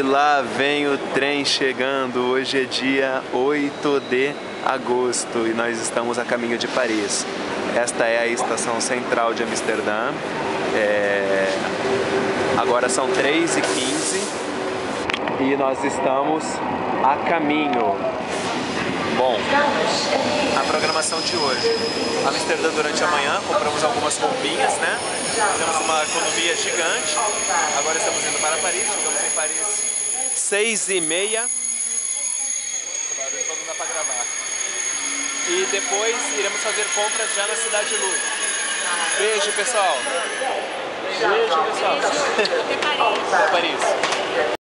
E lá vem o trem chegando. Hoje é dia 8 de agosto e nós estamos a caminho de Paris. Esta é a estação central de Amsterdã. Agora são 3h15 e nós estamos a caminho. Bom, a programação de hoje. Amsterdã durante a manhã, compramos algumas roupinhas, né? Temos uma economia gigante. Agora estamos indo para Paris, chegamos em Paris 6h30. Não dá para gravar. E depois iremos fazer compras já na Cidade Luz. Beijo, pessoal. Beijo, pessoal. Até Paris. Até Paris.